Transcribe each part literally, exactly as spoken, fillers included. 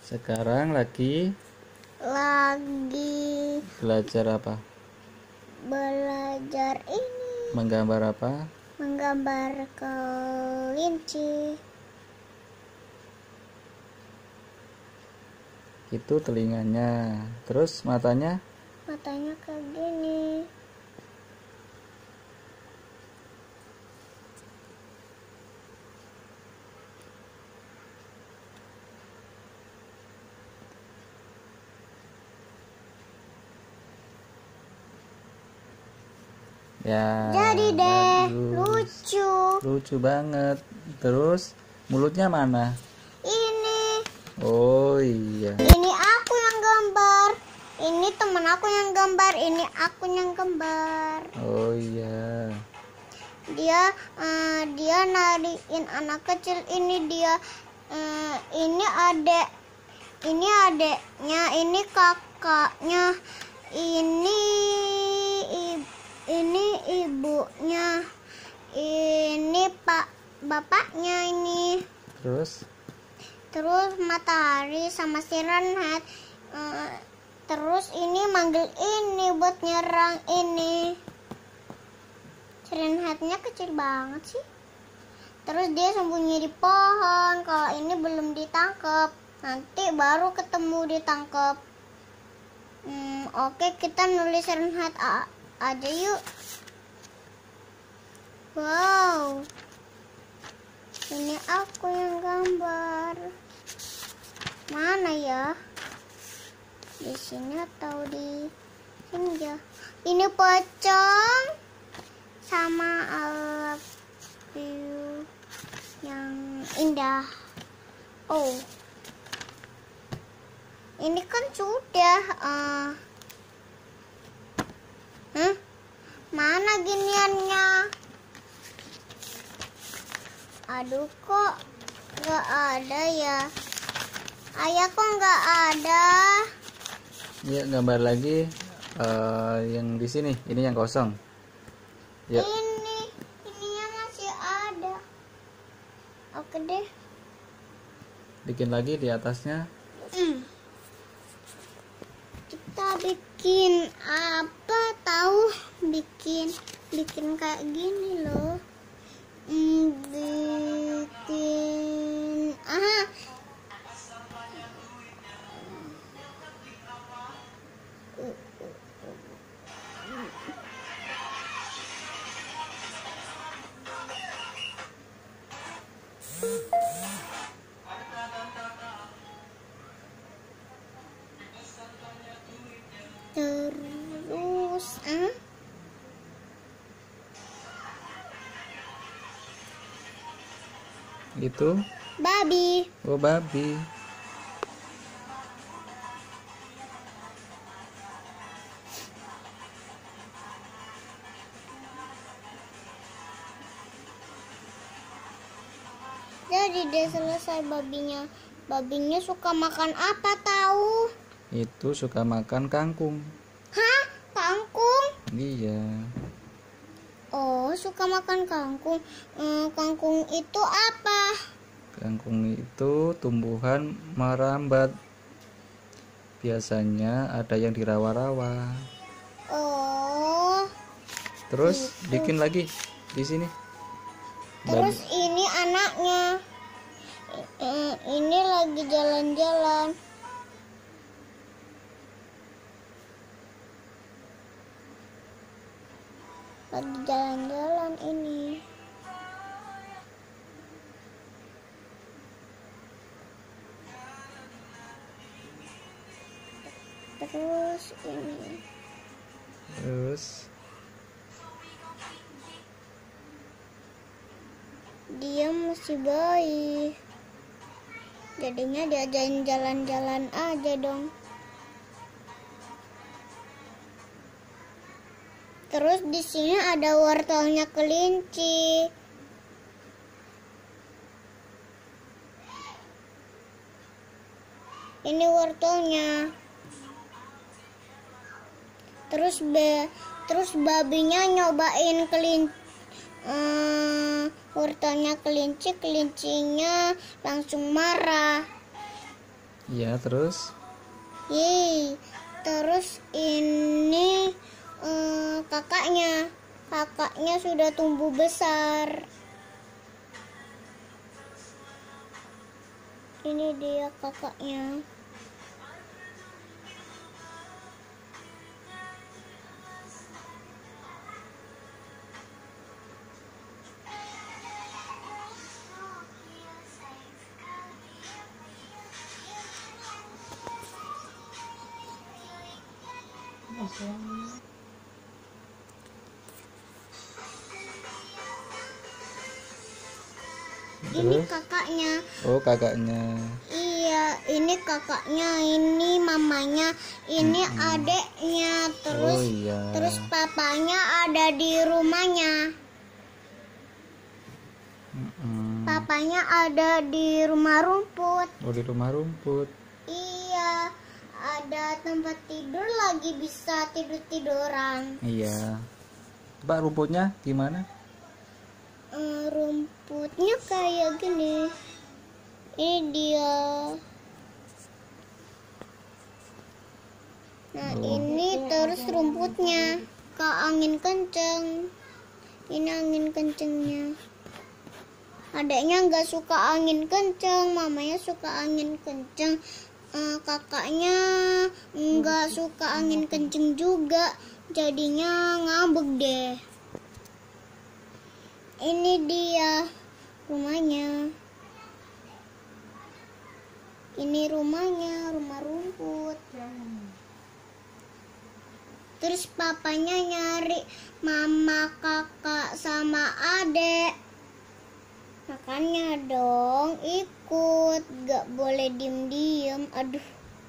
Sekarang lagi lagi belajar apa? belajar ini, Menggambar apa? menggambar kelinci. Itu telinganya. Terus matanya? Matanya kayak gini. Ya. Jadi deh, bagus. lucu. Lucu banget. Terus mulutnya mana? Ini, Oh iya. ini aku yang gambar. Ini teman aku yang gambar. Ini aku yang gambar. Oh iya. Dia, eh, dia nariin anak kecil. Ini dia, eh, ini adek, ini adeknya, ini kakaknya, ini ibu. Ini ibunya, ini pak bapaknya ini. Terus? Terus matahari sama si Renhat. Uh, terus ini manggil ini buat nyerang ini. Si Renhatnya kecil banget sih. Terus dia sembunyi di pohon. Kalau ini belum ditangkap, nanti baru ketemu ditangkap. Hmm, Oke, kita nulis Renhat A aja yuk. Wow, ini aku yang gambar. Mana ya? Di sini atau di sini ya? Ini pocong sama I love you yang indah. Oh, ini kan sudah. Uh, Hah? Mana giniannya? Aduh, kok nggak ada ya? Ayah, kok nggak ada? Ya, gambar lagi uh, yang di sini. Ini yang kosong. Ya. Ini, ininya masih ada. Oke deh. Bikin lagi di atasnya. Hmm. Kita bikin apa? Tahu bikin bikin kayak gini loh. Hmm, bikin aha. Terus ah Itu. babi. Oh, babi. Jadi dia selesai babinya. Babinya suka makan apa tahu? Itu suka makan kangkung. Hah? Kangkung? Iya. Oh, suka makan kangkung. Hmm, kangkung itu apa? Kangkung itu tumbuhan merambat. Biasanya ada yang di rawa-rawa. Oh. Terus Itu. bikin lagi di sini. Terus Babi. ini anaknya. Eh, Ini lagi jalan-jalan. Lagi jalan-jalan ini. Terus ini. Terus Dia masih bayi. Jadinya diajarin jalan-jalan aja dong. Terus di sini ada wortelnya kelinci. Ini wortelnya. Terus be, terus babinya nyobain kelinci. Hmm, wortelnya kelinci, kelincinya langsung marah. Iya, terus? Yeay. Terus ini eh, kakaknya. Kakaknya sudah tumbuh besar. Ini dia kakaknya. Ini Terus? kakaknya. Oh, kakaknya. Iya, ini kakaknya, ini mamanya, ini Mm-mm. adeknya, terus Oh iya. terus papanya ada di rumahnya. Mm-mm. Papanya ada di rumah rumput. Oh, di rumah rumput. Iya, ada tempat tidur lagi, bisa tidur-tiduran. Iya. Coba rumputnya gimana? Eh, rumputnya kayak gini. Ini dia. Nah, Oh. ini terus rumputnya. Ke angin kenceng. Ini angin kencengnya. Adeknya nggak suka angin kenceng, mamanya suka angin kenceng. Eh, kakaknya nggak suka angin kenceng juga, jadinya ngambek deh. Ini dia rumahnya. Ini rumahnya, rumah rumput. Terus papanya nyari mama, kakak, sama adek. Makanya dong ikut, gak boleh diem-diem. Aduh.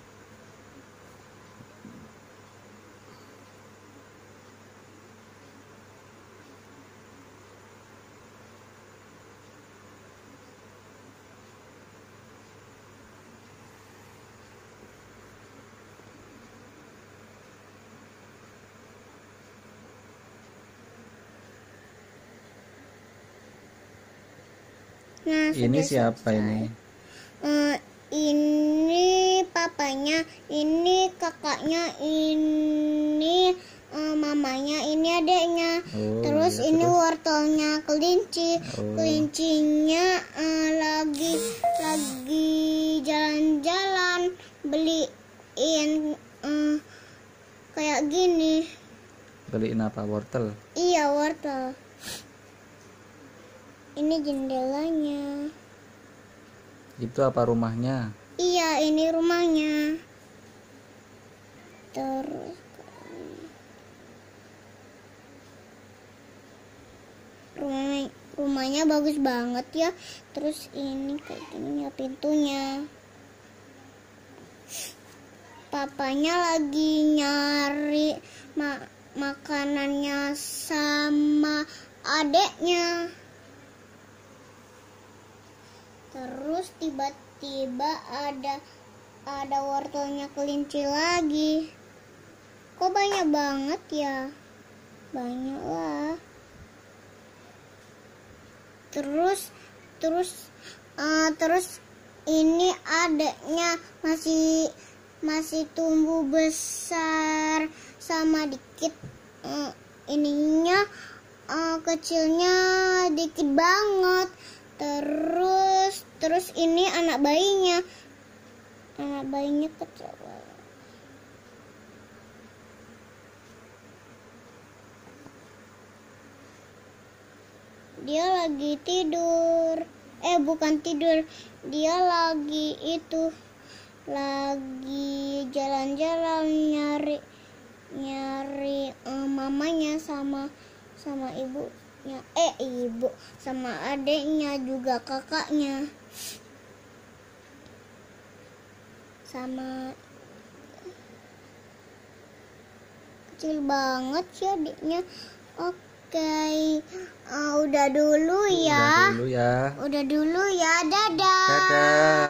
Nah, Ini sudah siapa selesai. ini? Eh, ini papanya, ini kakaknya, ini eh, mamanya, ini adeknya. Oh, terus iya, ini terus? wortelnya kelinci. Oh. Kelincinya eh, lagi lagi jalan-jalan beliin eh, kayak gini. Beliin apa? Wortel. Iya, wortel. Ini jendelanya. Itu apa rumahnya? Iya, ini rumahnya. Terus rumah rumahnya bagus banget ya. Terus ini kayak gini ya pintunya. Papanya lagi nyari ma- makanannya sama adeknya. Terus tiba-tiba ada ada wortelnya kelinci lagi. Kok banyak banget ya? Banyak lah. Terus terus eh, terus ini adeknya masih masih tumbuh besar sama dikit. Eh, ininya eh, kecilnya dikit banget. Terus terus ini anak bayinya. Anak bayinya kecil banget. Dia lagi tidur. Eh, bukan tidur. Dia lagi itu lagi jalan-jalan nyari nyari eh, mamanya sama sama ibunya. Eh, ibu sama adiknya juga kakaknya. Sama kecil banget sih adiknya. Oke, uh, udah dulu ya. Udah dulu ya. Udah dulu ya. Dadah. Dadah.